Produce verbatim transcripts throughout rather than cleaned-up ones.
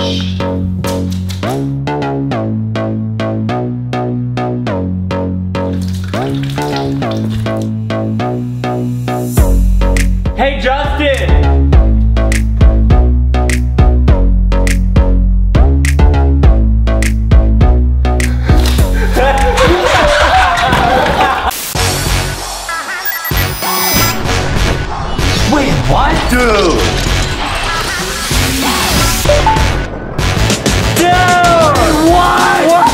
Hey, Justin! Wait, what? Dude! Dude! What? What?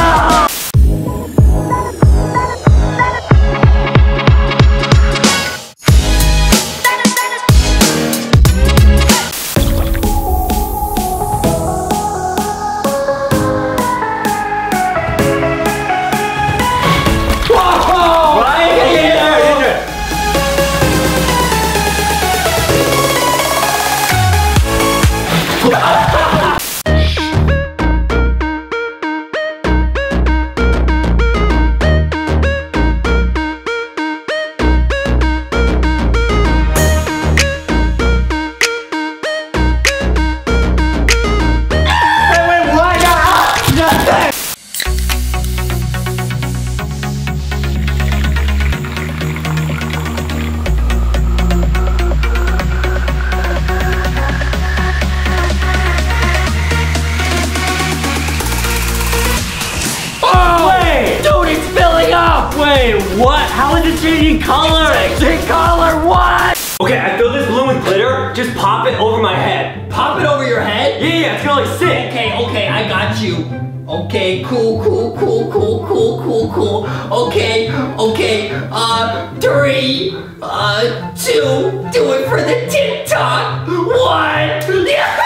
Wait, what? How is it changing color? Changing color, what? Okay, I filled this balloon with glitter. Just pop it over my head. Pop it over your head? Yeah, yeah, it's gonna like stick. Okay, okay, I got you. Okay, cool, cool, cool, cool, cool, cool, cool. Okay, okay, uh, three, uh, two, do it for the TikTok. One. Yeah.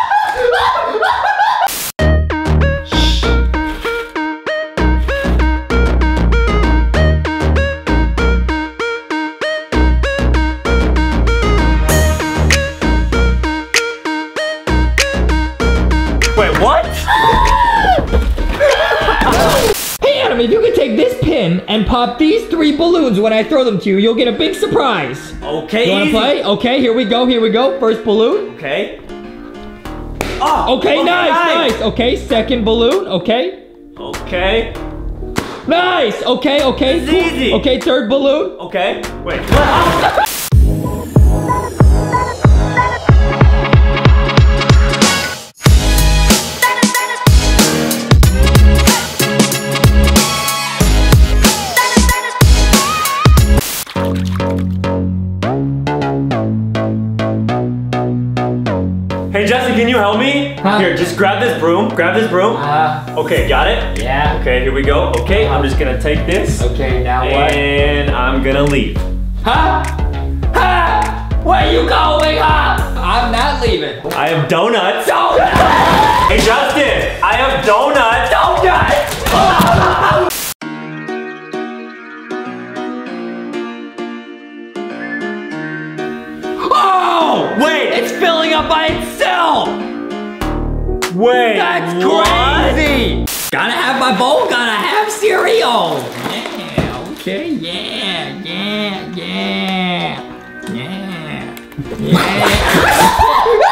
Wait, what? Hey Adam, if you could take this pin and pop these three balloons when I throw them to you, you'll get a big surprise. Okay, You wanna easy. play? Okay, here we go, here we go. First balloon. Okay. Oh, Okay, nice, nice. Okay, second balloon, okay. Okay. Nice, okay, okay. This is cool. easy. Okay, third balloon. Okay. Wait. What? Hey Justin, can you help me? Huh? Here, just grab this broom. Grab this broom. Uh, Okay, got it? yeah. Okay, here we go. Okay, I'm just gonna take this. Okay, now what? And I'm gonna leave. Huh? Huh? Where you going, huh? I'm not leaving. I have donuts. Donuts! Hey Justin, I have donuts. Donuts! Oh! Wait, It's filling up by itself! wait. That's what? crazy! Gotta have my bowl, gotta have cereal! Yeah, okay, yeah, yeah, yeah, yeah, yeah.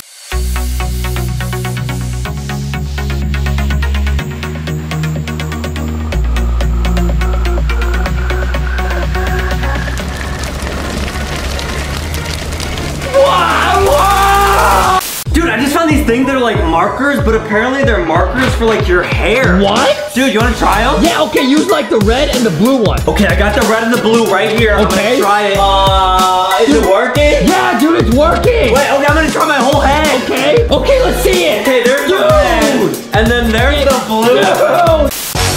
Dude, I just found these things that are like markers, but apparently they're markers for like your hair. What? Dude, you wanna try them? Yeah, okay, use like the red and the blue one. Okay, I got the red and the blue right here. I'm Okay. gonna try it. Uh, is it working? Yeah, dude, it's working! Wait, okay, I'm gonna try my whole head. Okay, okay, let's see it! Okay, there's the red. And then there's the blue. No!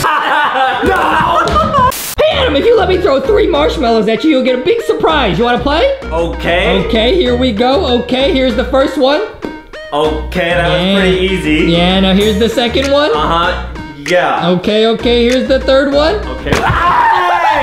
No! Hey Adam, if you let me throw three marshmallows at you, you'll get a big surprise. You wanna play? Okay. Okay, here we go. Okay, here's the first one. Okay, that Yeah. was pretty easy. Yeah, now here's the second one. Uh-huh. Yeah. Okay, okay, here's the third one. Okay. Hey!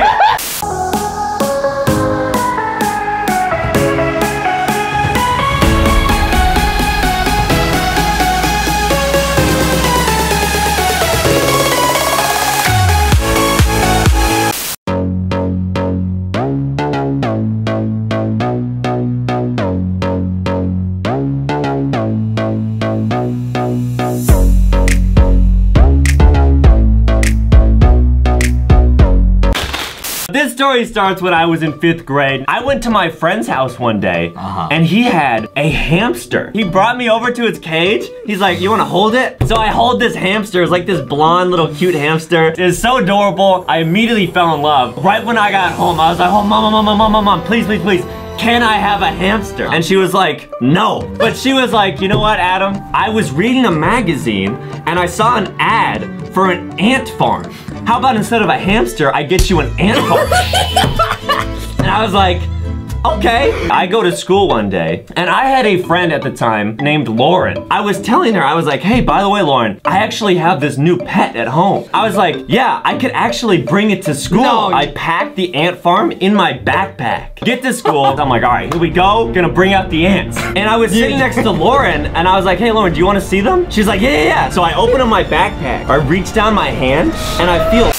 story starts when I was in fifth grade. I went to my friend's house one day, Uh-huh. and he had a hamster. He brought me over to its cage. He's like, you wanna hold it? So I hold this hamster. It's like this blonde little cute hamster. It's so adorable. I immediately fell in love. Right when I got home, I was like, oh, mom, mom, mom, mom, mom, mom, please, please, please. Can I have a hamster? And she was like, no. But she was like, you know what, Adam? I was reading a magazine and I saw an ad for an ant farm. How about instead of a hamster, I get you an ant farm? And I was like, okay. I go to school one day, and I had a friend at the time named Lauren. I was telling her, I was like, hey, by the way, Lauren, I actually have this new pet at home. I was like, yeah, I could actually bring it to school. No. I packed the ant farm in my backpack. Get to school, I'm like, all right, here we go. Gonna bring out the ants. And I was sitting next to Lauren, and I was like, hey, Lauren, do you wanna see them? She's like, yeah, yeah, yeah. So I open up my backpack. I reach down my hand, and I feel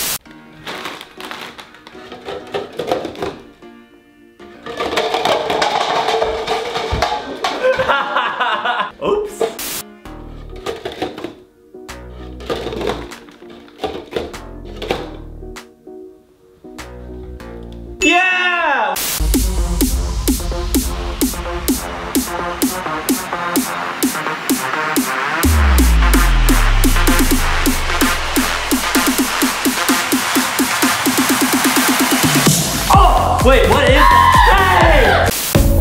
oops. Yeah! Oh! Wait, what is that? Hey!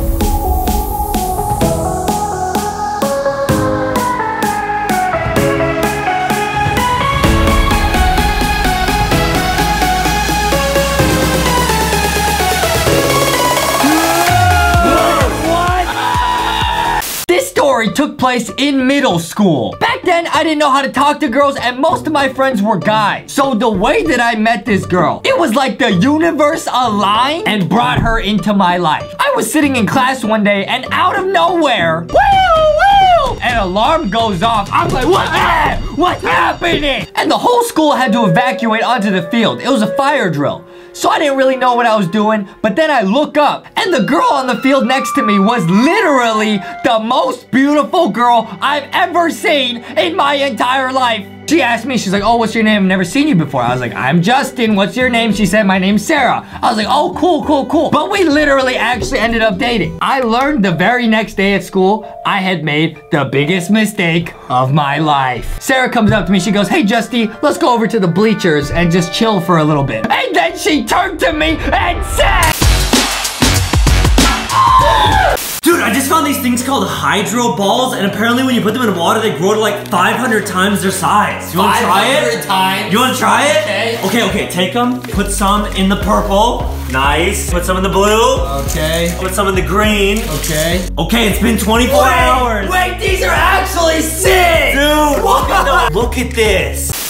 Took place in middle school. Back then, I didn't know how to talk to girls, and most of my friends were guys. So the way that I met this girl, it was like the universe aligned and brought her into my life. I was sitting in class one day, and out of nowhere, woo, woo, an alarm goes off. I'm like, what? Ah, what's happening? And the whole school had to evacuate onto the field. It was a fire drill. So I didn't really know what I was doing, but then I look up, and the girl on the field next to me was literally the most beautiful girl I've ever seen in my entire life. She asked me, she's like, oh, what's your name? I've never seen you before. I was like, I'm Justin. What's your name? She said, my name's Sarah. I was like, oh, cool, cool, cool. But we literally actually ended up dating. I learned the very next day at school, I had made the biggest mistake of my life. Sarah comes up to me. She goes, hey, Justy, let's go over to the bleachers and just chill for a little bit. And then she turned to me and said, dude, I just found these things called hydro balls, and apparently when you put them in water, they grow to like five hundred times their size. You wanna try it? five hundred times. You wanna try it? Okay. Okay, okay, take them, put some in the purple. Nice. Put some in the blue. Okay. Put some in the green. Okay. Okay, it's been twenty-four hours. Wait, these are actually sick! Dude, look at, the, look at this.